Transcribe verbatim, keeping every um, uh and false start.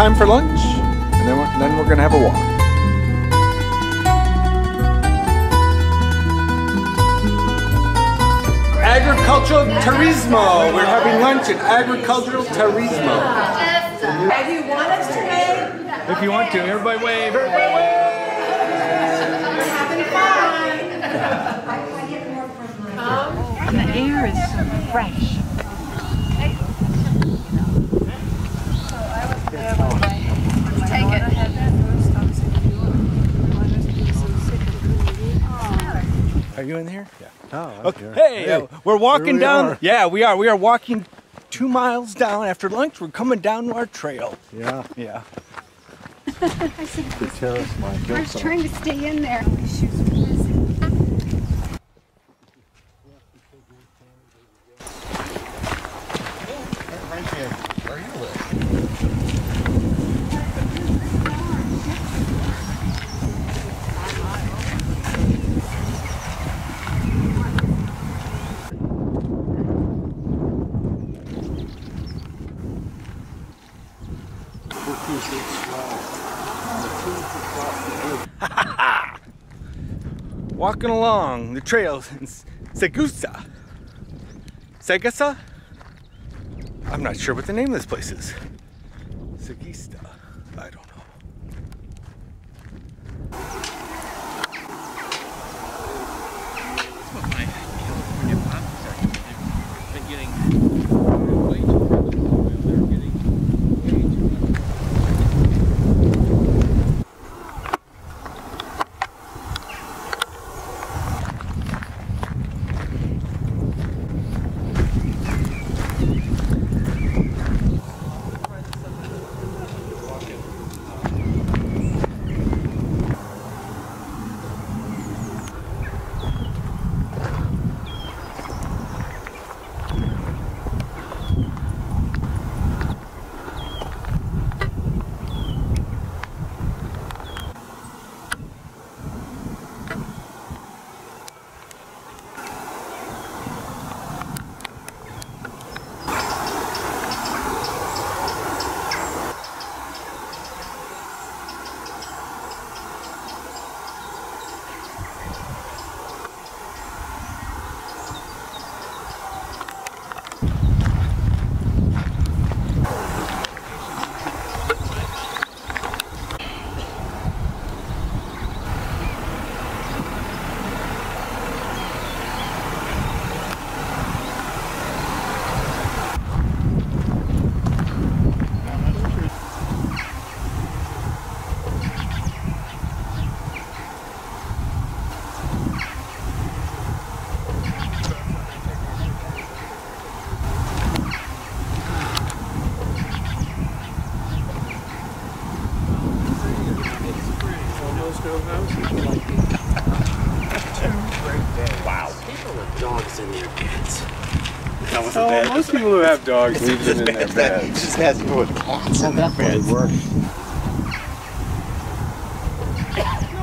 time for lunch, and then we're, then we're gonna have a walk. Agricultural turismo. We're having lunch at agricultural turismo. If you want us to wave, If you want to, everybody wave. Everybody wave. we're having fun. And the air is so fresh. Take it. Are you in here? Yeah. Oh, Okay. Hey, uh, we're walking we down. are. Yeah, we are. We are walking two miles down after lunch. We're coming down to our trail. Yeah. Yeah. I said, The terrace might I was trying to stay in there. Walking along the trails in Segesta. Segesta? I'm not sure what the name of this place is. Segesta. I don't know. Wow. People with dogs in their beds. That was Oh, bad. most people who have dogs leave them in their beds. Just has people with cats in their beds.